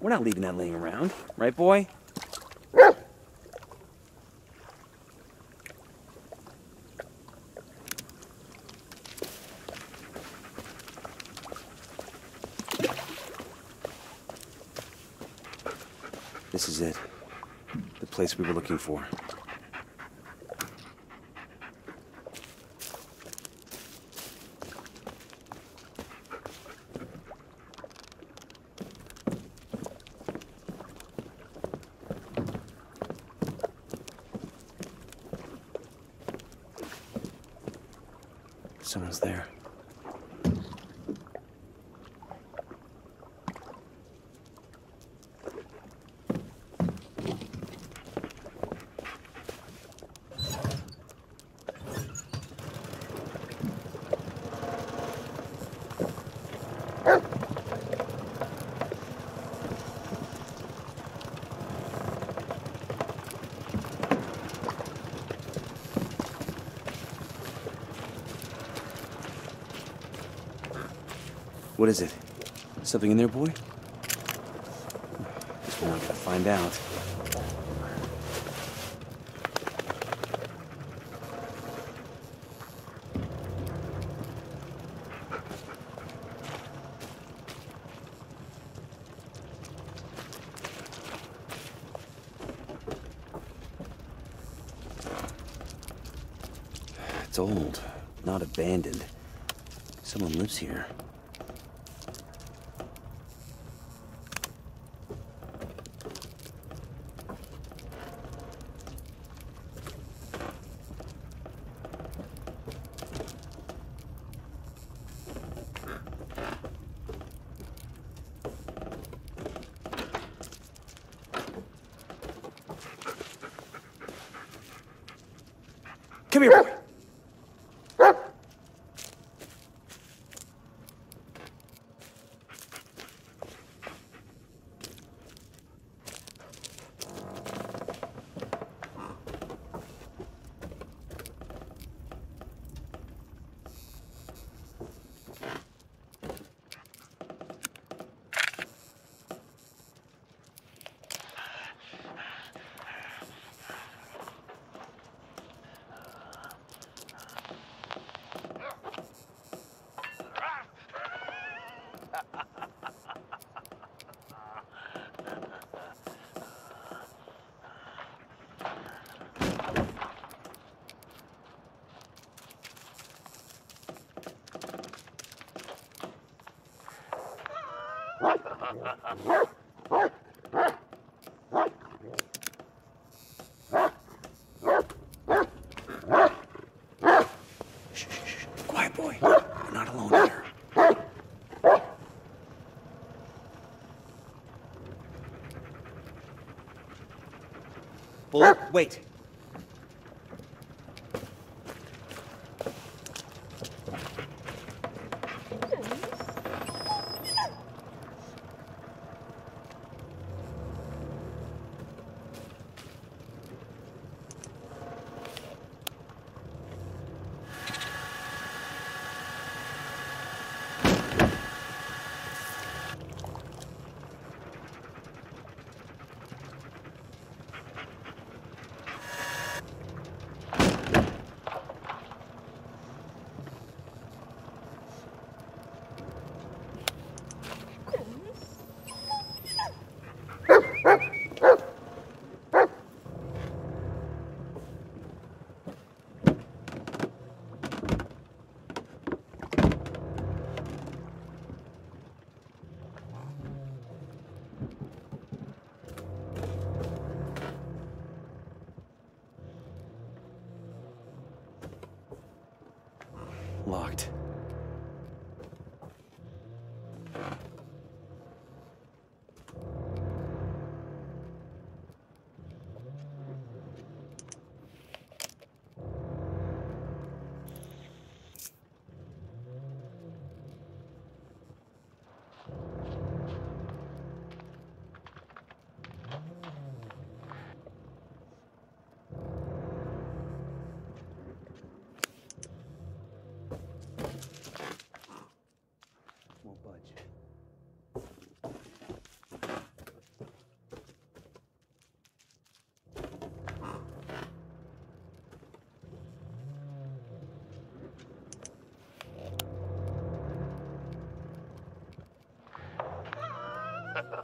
We're not leaving that laying around, right, boy? This is it. The place we were looking for. Someone's there. What is it? Something in there, boy? Guess we're not gonna find out. It's old, not abandoned. Someone lives here. Come here, boy. Shh, shh, shh. Quiet, boy. We're not alone here. Bullet, wait.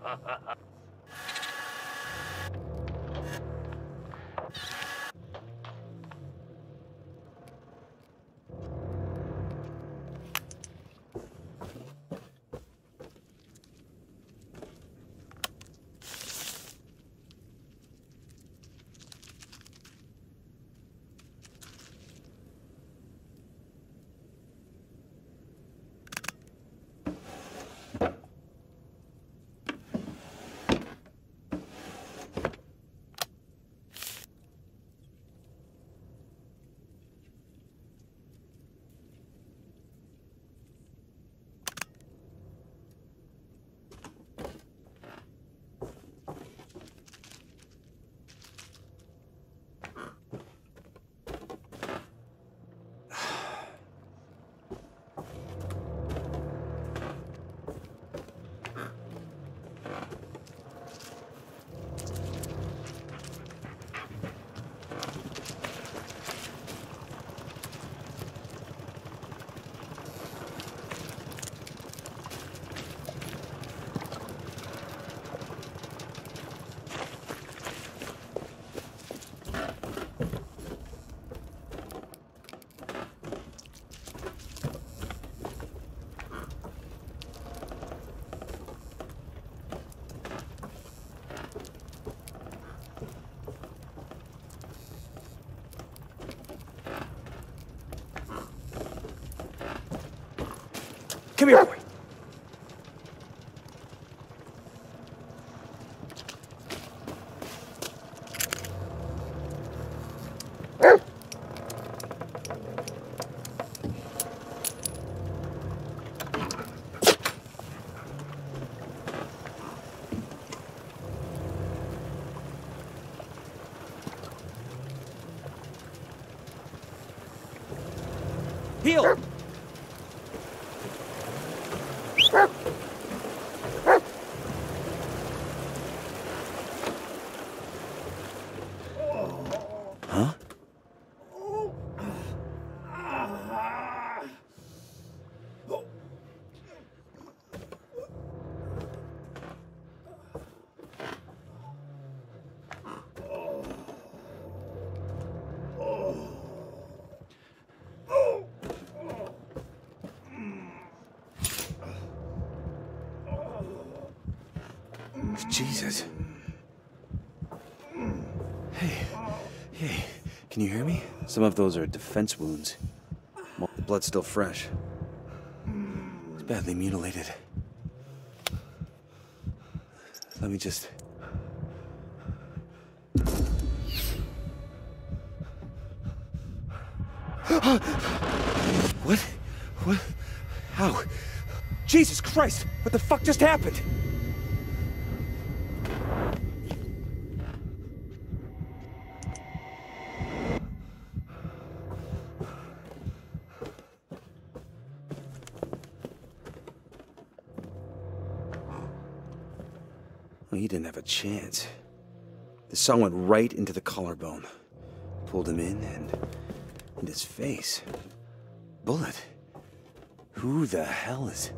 Come here, boy. Heel! Huh? Jesus. Hey, can you hear me? Some of those are defense wounds. The blood's still fresh. It's badly mutilated. Let me just... What? What? How? Jesus Christ! What the fuck just happened? Well, he didn't have a chance. The saw went right into the collarbone. Pulled him in and his face. Bullet. Who the hell is...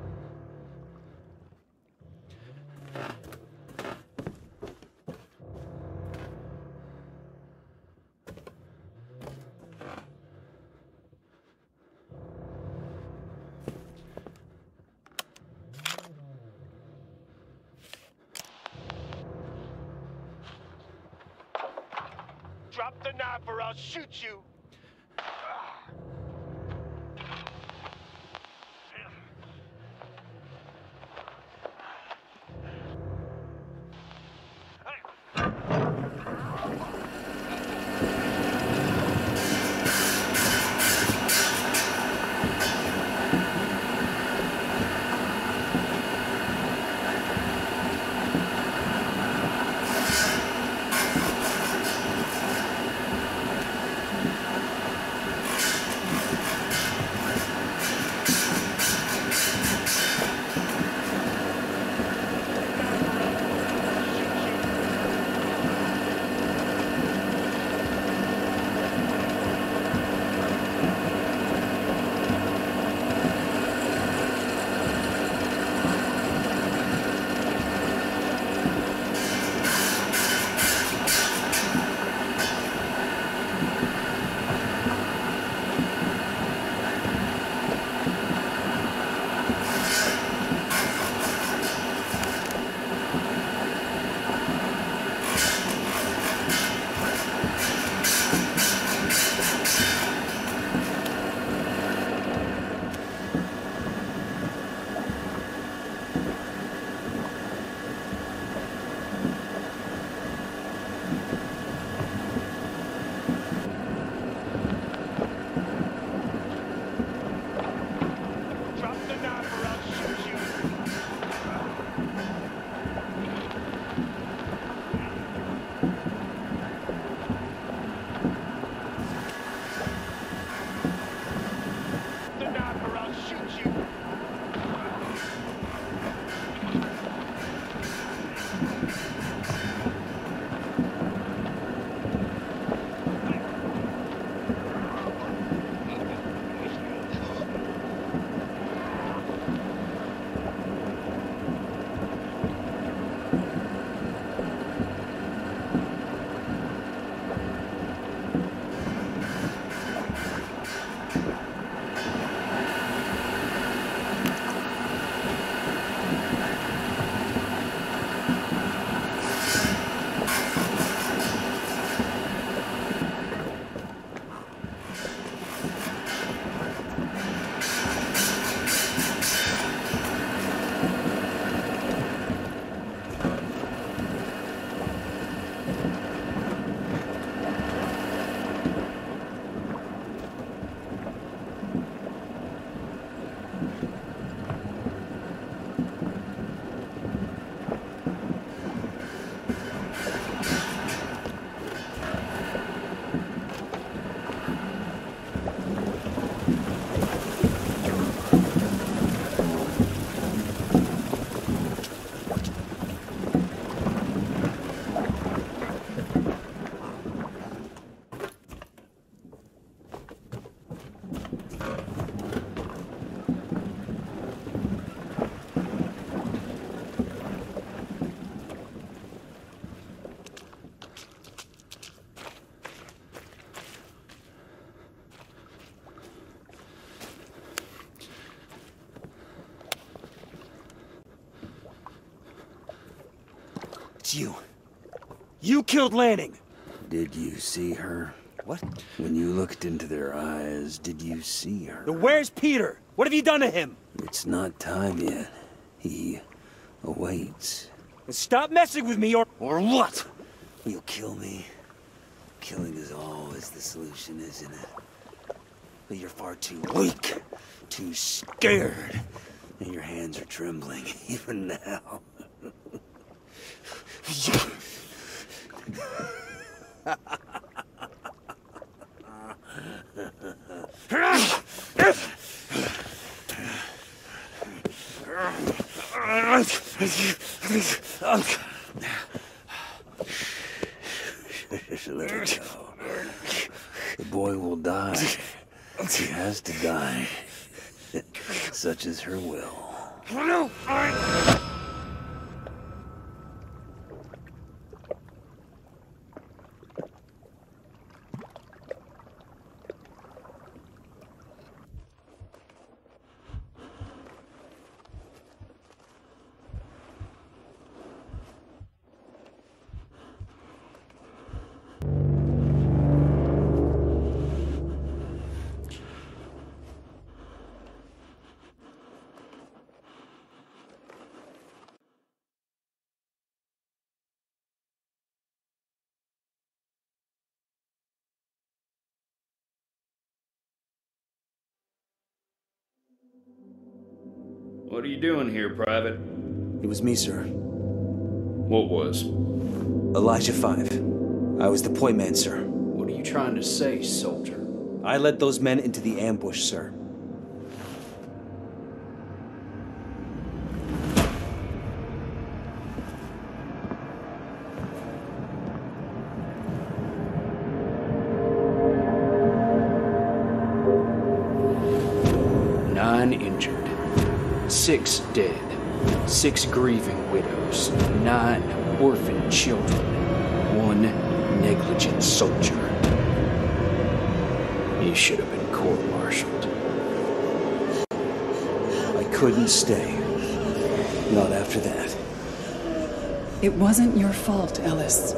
Drop the knife or I'll shoot you. It's you. You killed Lanning. Did you see her? What? When you looked into their eyes, did you see her? Where's Peter? What have you done to him? It's not time yet. He awaits. Stop messing with me or what? Will you kill me? Killing is always the solution, isn't it? But you're far too weak, too scared, and your hands are trembling even now. Let her go. The boy will die. He has to die. Such is her will. What are you doing here, Private? It was me, sir. What was? Elijah 5. I was the point man, sir. What are you trying to say, soldier? I led those men into the ambush, sir. Injured, 6 dead, 6 grieving widows, 9 orphaned children, 1 negligent soldier. You should have been court-martialed. I couldn't stay. Not after that. It wasn't your fault, Ellis.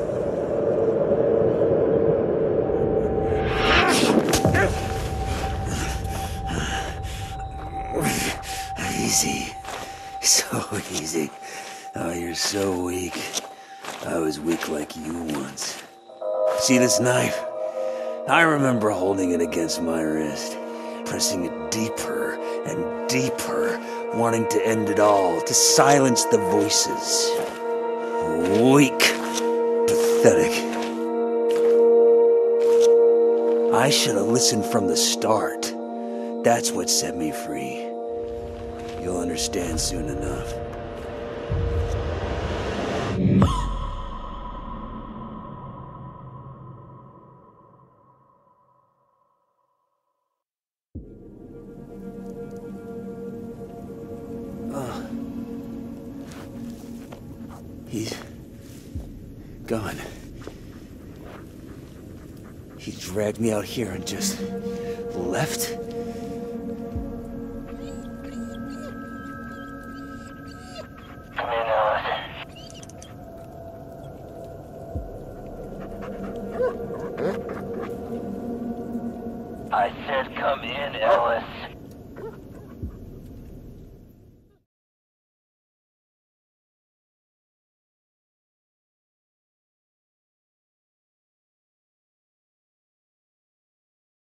Easy. So easy. Oh, you're so weak. I was weak like you once. See this knife? I remember holding it against my wrist, pressing it deeper and deeper, wanting to end it all, to silence the voices. Weak. Pathetic. I should have listened from the start. That's what set me free. You'll understand soon enough. He's gone. He dragged me out here and just left? I said come in, Ellis.